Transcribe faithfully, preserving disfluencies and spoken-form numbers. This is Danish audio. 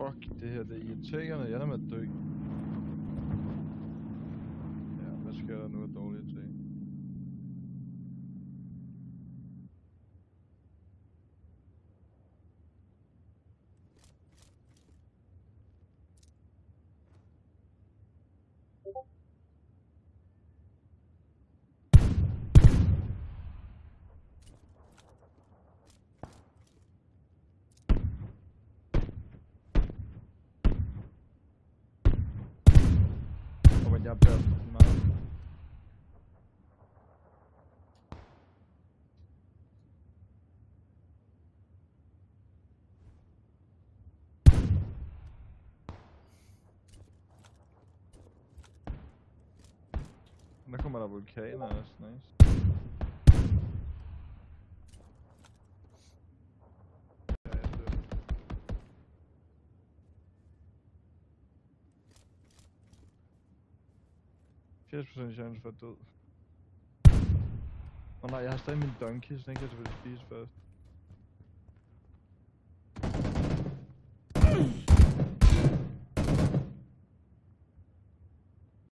Fuck, det her, det er irriterende. Jeg er med at dø. Ja, hvad sker der nu af dårlige ting? Jeg bliver meget. Der kommer der vulkaner også, nice. firs procent chance for at død. Åh oh, nej, jeg har stadig min donkey, så den kan jeg selvfølgelig spise først.